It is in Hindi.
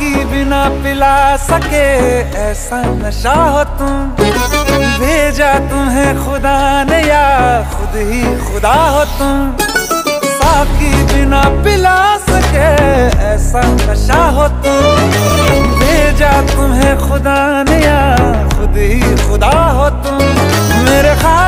साकी बिना पिला सके ऐसा नशा हो तुम। भेजा तुम्हें खुदा ने या खुद ही खुदा हो तुम। साकी बिना पिला सके ऐसा नशा हो तुम। भेजा तुम्हें खुदा ने या खुद ही खुदा हो तुम। मेरे